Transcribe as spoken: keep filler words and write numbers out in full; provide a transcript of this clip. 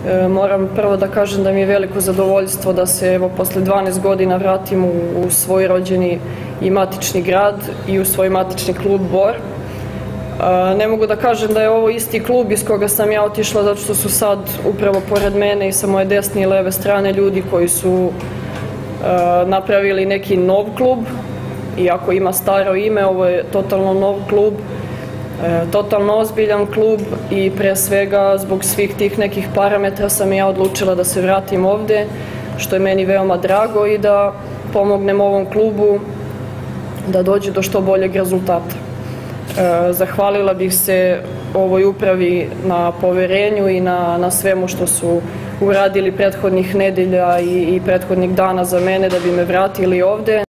Moram prvo da kažem da mi je veliko zadovoljstvo da se evo posle dvanaest godina vratim u, u svoj rođeni i matični grad i u svoj matični klub Bor. Ne mogu da kažem da je ovo isti klub iz koga sam ja otišla, zato što su sad upravo pored mene i sa moje desne i leve strane ljudi koji su napravili neki nov klub. Iako ima staro ime, ovo je totalno nov klub, totalno ozbiljan klub i pre svega zbog svih tih nekih parametra sam ja odlučila da se vratim ovde, što je meni veoma drago i da pomognem ovom klubu da dođe do što boljeg rezultata. Zahvalila bih se ovoj upravi na poverenju i na, na svemu što su uradili prethodnih nedelja i, i prethodnih dana za mene da bi me vratili ovde.